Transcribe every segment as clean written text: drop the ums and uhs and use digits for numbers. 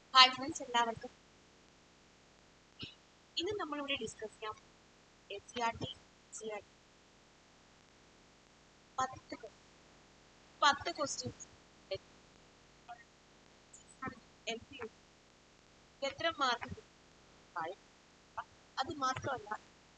Hi friends, എല്ലാവർക്കും ഇന്ന് നമ്മളിവിടെ ഡിസ്കസ് ചെയ്യാം NCERT 10 ക്വസ്റ്റ്യൻസ് എത്ര മാർക്ക് അത് മാത്രമല്ല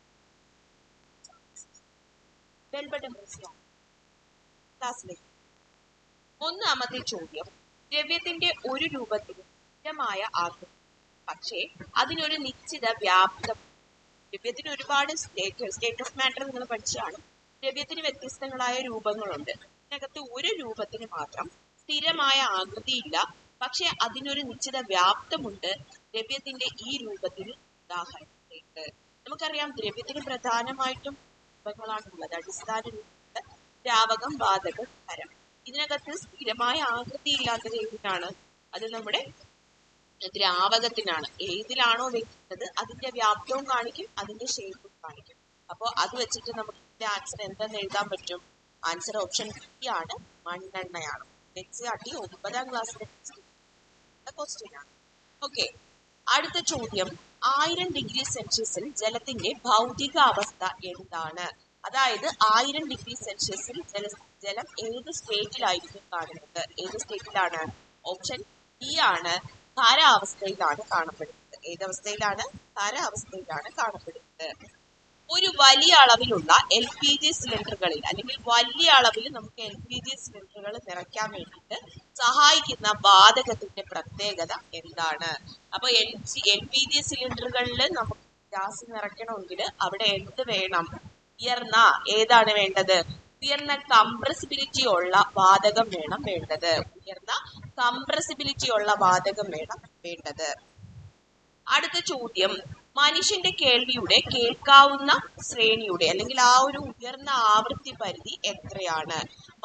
ക്ലാസ്സിലേക്ക്. ഒന്നാമത്തെ ചോദ്യം, ദ്രവ്യത്തിന്റെ ഒരു രൂപത്തിന് സ്ഥിരമായ ആകൃതി, പക്ഷേ അതിനൊരു നിശ്ചിത വ്യാപ്തം. ദ്രവ്യത്തിന് ഒരുപാട് സ്റ്റേറ്റ് ഓഫ് മാറ്റർ നിങ്ങൾ പഠിച്ചാണ്. ദ്രവ്യത്തിന് വ്യത്യസ്തങ്ങളായ രൂപങ്ങളുണ്ട്. ഇതിനകത്ത് ഒരു രൂപത്തിന് മാത്രം സ്ഥിരമായ ആകൃതിയില്ല, പക്ഷെ അതിനൊരു നിശ്ചിത വ്യാപ്തമുണ്ട്. ദ്രവ്യത്തിന്റെ ഈ രൂപത്തിന് ഉദാഹരണമായിട്ട് നമുക്കറിയാം, ദ്രവ്യത്തിന് പ്രധാനമായിട്ടും രൂപങ്ങളാണുള്ളത്. അടിസ്ഥാന രൂപങ്ങൾ ദ്രാവകം, വാതകം, ഖരം. ഇതിനകത്ത് സ്ഥിരമായ ആകൃതി ഇല്ലാത്തത് ഏതിനാണ്? അത് നമ്മുടെ ദ്രാവകത്തിനാണ്. ഏതിലാണോ വെക്കുന്നത് അതിന്റെ വ്യാപ്തവും കാണിക്കും, അതിന്റെ ഷേപ്പും കാണിക്കും. അപ്പോൾ അത് വെച്ചിട്ട് നമുക്ക് ഇതിന്റെ ആൻസർ എന്തെന്ന് എഴുതാൻ പറ്റും? ആൻസർ ഓപ്ഷൻ ബി ആണ്, മണ്ണെണ്ണയാണ്. NCERT 9ാം ക്ലാസ്സിലെ ക്വസ്റ്റ്യൻ ആണ്. ഓക്കെ, അടുത്ത ചോദ്യം, 1000 ഡിഗ്രി സെൽഷ്യസിൽ ജലത്തിന്റെ ഭൗതിക അവസ്ഥ എന്താണ്? അതായത് 1000 ഡിഗ്രി സെൽഷ്യസിൽ ജലം ഏത് സ്റ്റേറ്റിലായിരിക്കും കാണുന്നത്? ഏത് സ്റ്റേറ്റിലാണ്? ഓപ്ഷൻ ബി ആണ്, ഖരാവസ്ഥയിലാണ് കാണപ്പെടുന്നത്. ഏതവസ്ഥയിലാണ്? ഖരാവസ്ഥയിലാണ് കാണപ്പെടുന്നത്. ഒരു വലിയ അളവിലുള്ള LPG സിലിണ്ടറുകളിൽ, അല്ലെങ്കിൽ വലിയ അളവിൽ നമുക്ക് LPG സിലിണ്ടറുകൾ നിറയ്ക്കാൻ വേണ്ടിയിട്ട് സഹായിക്കുന്ന വാതകത്തിന്റെ പ്രത്യേകത എന്താണ്? അപ്പൊ LPG സിലിണ്ടറുകളിൽ നമുക്ക് ഗ്യാസ് നിറയ്ക്കണമെങ്കിൽ അവിടെ എന്ത് വേണം? ഏതാണ് വേണ്ടത്? ഉയർന്ന കംപ്രസിബിലിറ്റി ഉള്ള വാതകം വേണ്ടത്. ഉയർന്ന കംപ്രസിബിലിറ്റി ഉള്ള വാതകം വേണ്ടത്. അടുത്ത ചോദ്യം, മനുഷ്യന്റെ കേൾവിയുടെ കേൾക്കാവുന്ന ശ്രേണിയുടെ, അല്ലെങ്കിൽ ആ ഒരു ഉയർന്ന ആവൃത്തി പരിധി എത്രയാണ്?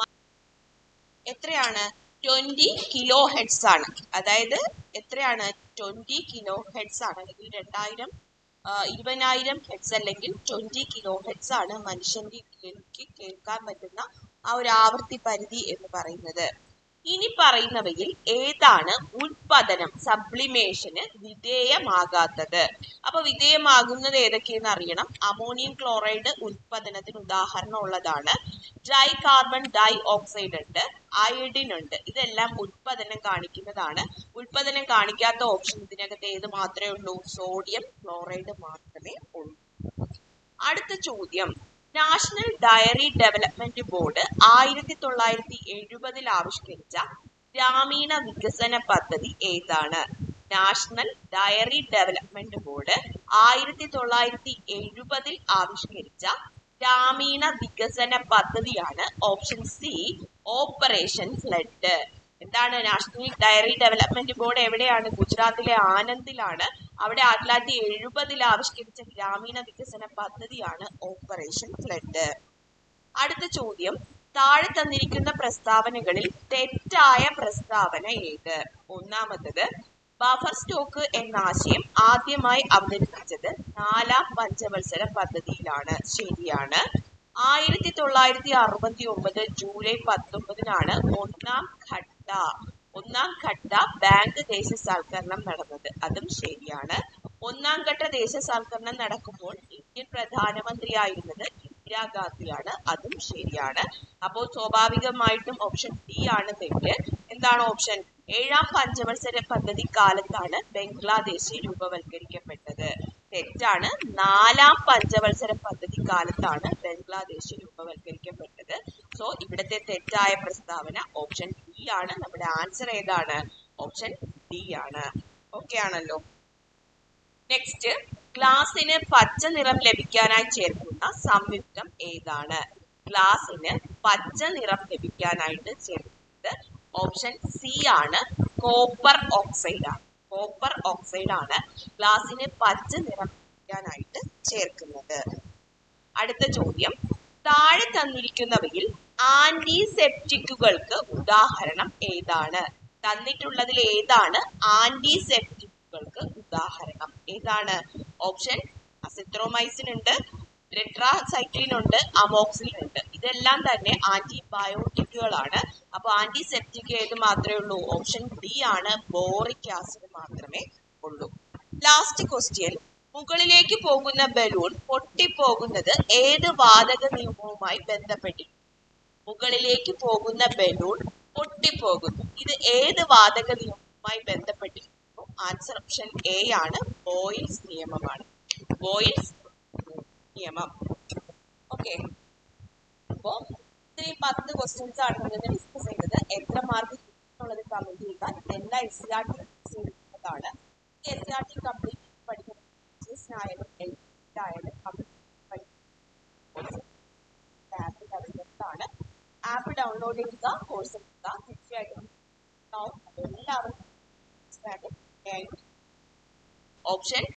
20 കിലോ ഹെഡ്സ് ആണ്. അതായത് എത്രയാണ്? 20 കിലോ ഹെഡ്സ് ആണ്. അല്ലെങ്കിൽ 20,000 ഹെഡ്സ് അല്ലെങ്കിൽ 20 കിലോ ഹെഡ്സ് ആണ് മനുഷ്യന്റെ കേൾവിക്ക് കേൾക്കാൻ പറ്റുന്ന ആ ഒരു ആവൃത്തി പരിധി എന്ന് പറയുന്നത്. ഇനി പറയുന്നവയിൽ ഏതാണ് ഉൽപാദനം, സബ്ലിമേഷന് വിധേയമാകാത്തത്? അപ്പൊ വിധേയമാകുന്നത് ഏതൊക്കെയെന്ന് അറിയണം. അമോണിയം ക്ലോറൈഡ് ഉൽപാദനത്തിന് ഉദാഹരണം ഉള്ളതാണ്. ഡ്രൈ കാർബൺ ഡൈ ഓക്സൈഡ് ഉണ്ട്, അയഡിൻ ഉണ്ട്. ഇതെല്ലാം ഉൽപാദനം കാണിക്കുന്നതാണ്. ഉൽപാദനം കാണിക്കാത്ത ഓപ്ഷൻ ഇതിനകത്ത് ഏത് മാത്രമേ ഉള്ളൂ? സോഡിയം ക്ലോറൈഡ് മാത്രമേ ഉള്ളൂ. അടുത്ത ചോദ്യം, നാഷണൽ ഡയറി ഡെവലപ്മെന്റ് ബോർഡ് 1970 ആവിഷ്കരിച്ച ഗ്രാമീണ വികസന പദ്ധതി ഏതാണ്? നാഷണൽ ഡയറി ഡെവലപ്മെന്റ് ബോർഡ് 1970 ആവിഷ്കരിച്ച ഗ്രാമീണ വികസന പദ്ധതിയാണ് ഓപ്ഷൻ സി, ഓപ്പറേഷൻ ഫ്ലഡ്. എന്താണ് നാഷണൽ ഡയറി ഡെവലപ്മെന്റ് ബോർഡ്? എവിടെയാണ്? ഗുജറാത്തിലെ ആനന്ദിലാണ്. അവിടെ 1970 ആവിഷ്കരിച്ച ഗ്രാമീണ വികസന പദ്ധതിയാണ് ഓപ്പറേഷൻ ഫ്ലഡ്. അടുത്ത ചോദ്യം, താഴെ തന്നിരിക്കുന്ന പ്രസ്താവനകളിൽ തെറ്റായ പ്രസ്താവന ഏത്? ഒന്നാമത്തത്, ബഫർ സ്റ്റോക്ക് എന്ന ആശയം ആദ്യമായി അവതരിപ്പിച്ചത് 4ാം പഞ്ചവത്സര പദ്ധതിയിലാണ്. ശരിയാണ്. 1969 ജൂലൈ 19 ഒന്നാം ഘട്ട ബാങ്ക് ദേശസാൽക്കരണം നടന്നത്. അതും ശരിയാണ്. ഒന്നാം ഘട്ട ദേശസാൽക്കരണം നടക്കുമ്പോൾ ഇന്ത്യൻ പ്രധാനമന്ത്രിയായിരുന്നത് ഇന്ദിരാഗാന്ധിയാണ്. അതും ശരിയാണ്. അപ്പോൾ സ്വാഭാവികമായിട്ടും ഓപ്ഷൻ ഡി ആണ് തെറ്റ്. എന്താണ് ഓപ്ഷൻ? 7ാം പഞ്ചവത്സര പദ്ധതി കാലത്താണ് ബംഗ്ലാദേശ് രൂപവൽക്കരിക്കപ്പെട്ടത്. തെറ്റാണ്. 4ാം പഞ്ചവത്സര പദ്ധതി കാലത്താണ് ബംഗ്ലാദേശ് രൂപവൽക്കരിക്കപ്പെട്ടത്. സോ ഇവിടുത്തെ തെറ്റായ പ്രസ്താവന ഓപ്ഷൻ ഡി ആണ്. നമ്മുടെ ആൻസർ ഏതാണ്? ഓപ്ഷൻ ഡി ആണ്. ഓക്കെ ആണല്ലോ. നെക്സ്റ്റ്, ഗ്ലാസിന് പച്ച നിറം ലഭിക്കാനായി ചേർക്കുന്ന സംയുക്തം ഏതാണ്? ഗ്ലാസിന് പച്ച നിറം ലഭിക്കാനായിട്ട് ചേർക്കുന്നത് ഓപ്ഷൻ സി ആണ്, കോപ്പർ ഓക്സൈഡ് ആണ്. കോപ്പർ ഓക്സൈഡ് ആണ് ഗ്ലാസിന് പച്ച നിറം ലഭിക്കാനായിട്ട് ചേർക്കുന്നത്. അടുത്ത ചോദ്യം, താഴെ തന്നിരിക്കുന്നവയിൽ ആന്റിസെപ്റ്റിക്കുകൾക്ക് ഉദാഹരണം ഏതാണ്? തന്നിട്ടുള്ളതിൽ ഏതാണ് ആന്റിസെപ്റ്റിക്കുകൾക്ക് ഉദാഹരണം? ഏതാണ്? ഓപ്ഷൻ അസിത്രോമൈസിൻ ഉണ്ട്, ടെട്രാസൈക്ലിൻ ഉണ്ട്, അമോക്സിലിൻ ഉണ്ട്. ഇതെല്ലാം തന്നെ ആന്റിബയോട്ടിക്കുകളാണ്. അപ്പൊ ആന്റിസെപ്റ്റിക് ഏത് മാത്രമേ ഉള്ളൂ? ഓപ്ഷൻ ഡി ആണ്, ബോറിക് ആസിഡ് മാത്രമേ ഉള്ളൂ. ലാസ്റ്റ് ക്വസ്റ്റ്യൻ, മുകളിലേക്ക് പോകുന്ന ബലൂൺ പൊട്ടിപ്പോകുന്നത് ഏത് വാതക നിയമവുമായി ബന്ധപ്പെട്ടിരിക്കുന്നു? മുകളിലേക്ക് പോകുന്ന ബലൂൺ പൊട്ടിപ്പോകുന്നു, ഇത് ഏത് വാതക നിയമവുമായി ബന്ധപ്പെട്ടിരിക്കുന്നു? ആൻസർ ഓപ്ഷൻ എ ആണ്, ബോയിൽസ് നിയമമാണ്. ബോയിൽസ് നിയമം. ഓക്കെ, അപ്പോ ഇത്രയും 10 ക്വസ്റ്റ്യൻസ് ആണ് നമ്മൾ ഡിസ്കസ് ചെയ്തത്. എത്ര മാർക്ക് എന്നുള്ളത് കമന്റ് ചെയ്യുക. ഇതെല്ലാം SCRT ചെയ്യുന്നതാണ്. SCRT കംപ്ലീറ്റ് പഠിക്കുന്ന ടീച്ചേഴ്സിനായാലും എല്ലാവരും ആണ്. ആപ്പ് ഡൗൺലോഡ് ചെയ്യുക, കോഴ്സ് എടുക്കുക. തീർച്ചയായിട്ടും എല്ലാവർക്കും ഓപ്ഷൻ